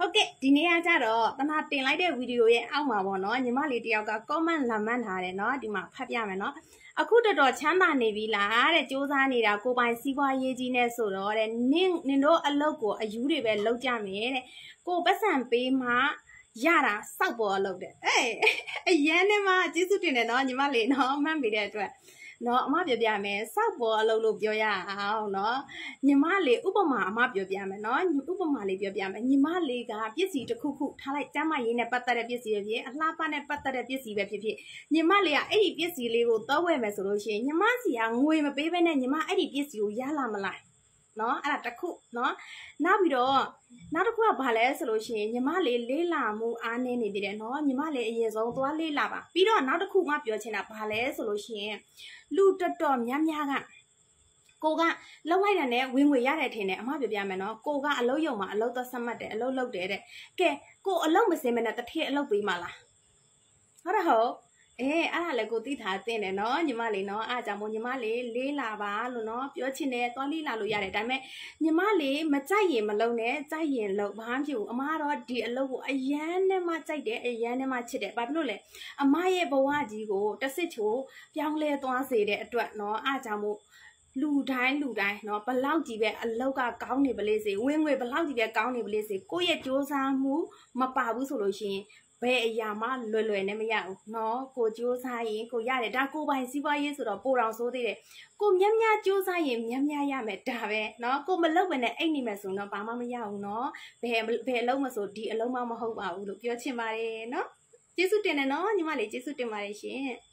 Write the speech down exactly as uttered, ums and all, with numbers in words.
ဟုတ်ကဲ့ဒီနေ့ကကြတော့တနာတင်လိုက်တဲ့ဗီဒီယိုရဲ့အောက်မှာပေါ့နော်ညီမလေးတယောက်က comment လာမှန်းထားတယ်နော်ဒီမှာဖတ်ပြမယ်နော်အခုတော်တော်ချမ်းသာနေပြီလားတဲ့စူးစမ်းနေတာကိုပိုင်စီးပွားရေးကြီးနဲ့ဆိုတော့တဲ့နင်နင်တို့အလုပ်ကိုအယူတွေပဲလုပ်ကြမယ်တဲ့ကိုပတ်စံပေးမှရတာစောက်ပေါ်လုပ်တယ်အေးအရန်နဲ့မှကျေးဇူးတင်တယ်နော်ညီမလေးနော်မှတ်မိတဲ့အတွက်နော်အမပြောပြမယ်စောက်ပေါ်အလုပ်လို့ပြောရအောင်နော်ညီမလေးဥပမာအမပြောပြမယ်နော်ဥပမာလေးပြောပြမယ်ညီမလေးကပစ္စည်းတစ်ခုခုထားလိုက်ကျမ်းမာရေးနဲ့ပတ်သက်တဲ့ပစ္စည်းပဲဖြစ်အလှပနဲ့ပတ်သက်တဲ့ပစ္စည်းပဲဖြစ်ဖြစ်ညီမလေးကအဲ့ဒီပစ္စည်းလေးကိုသုံးဝယ်မယ်ဆိုလို့ရှိရင်ညီမစီကငွေမပေးဘဲနဲ့ညီမအဲ့ဒီပစ္စည်းကိုရလာမလားနော်အဲ့ဒါတစ်ခုနော်နောက်ပြီးတော့နောက်တစ်ခုကဘာလဲဆိုလို့ရှိရင်ညီမလေးလေးလာမှုအားနည်းနေသေးတယ်နော်ညီမလေးအရင်ဆုံးသွားလေးလာပါပြီးတော့နောက်တစ်ခုမှပြောချင်တာဘာလဲဆိုလို့ရှိရင်လူတော်တော်များများကကိုကလောက်လိုက်တာနဲ့ဝင်ငွေရတယ်ထင်တယ်အမပြောပြမယ်နော်ကိုကအလုပ်ရုံမှာအလုပ်သက်ဆက်မှတ်တယ်အလုပ်လုပ်တယ်တဲ့ကဲကိုအလုပ်မစင်မနဲ့တထည့်အလုပ်ပေးမှလားဟုတ်တယ်ဟုတ်အေးအဲ့ဒါလည်းကိုသိထားတင်တယ်နော်ညီမလေးနော်အားကြောင့်မို့ညီမလေးလေးလာပါလို့နော်ပြောချင်တယ်သွားလေးလာလို့ရတယ်ဒါပေမဲ့ညီမလေးမကြိုက်ရင်မလုပ်နဲ့ကြိုက်ရင်လုပ်ဘာမှမဖြစ်ဘူးအမကတော့ဒီအလုပ်ကိုအရန်နဲ့မှကြိုက်တယ်အရန်နဲ့မှချစ်တယ်ဘာဖြစ်လို့လဲအမရဲ့ဘဝကြီးကိုတဆစ်ချိုပြောင်းလဲသွားစေတဲ့အတွက်နော်အားကြောင့်မို့လူတိုင်းလူတိုင်းเนาะဘလောက်ကြီးပဲအလောက်ကကောင်းနေပလေးစေဝင်ငွေဘလောက်ကြီးပဲကောင်းနေပလေးစေကိုယ့်ရဲ့စူးစမ်းမှုမပါဘူးဆိုလို့ရှိရင်ဘယ်အရာမှလွယ်လွယ်နဲ့မရဘူးเนาะကိုစူးစမ်းရင်ကိုရတယ်ဒါကိုပိုင်စီးပွားရေးဆိုတော့ပိုတော်ဆိုးသေးတယ်ကိုမြတ်မြတ်စူးစမ်းရင်မြတ်မြတ်ရမယ်ဒါပဲเนาะကိုမလုပ်ဘဲနဲ့အိတ်နေမယ်ဆိုတော့ဘာမှမရဘူးเนาะဘယ်ဘယ်အလုံးမဆိုဒီအလုံးမမဟုတ်ပါဘူးလို့ပြောချင်ပါတယ်เนาะကျေးဇူးတင်တယ်เนาะညီမလေးကျေးဇူးတင်ပါတယ်ရှင်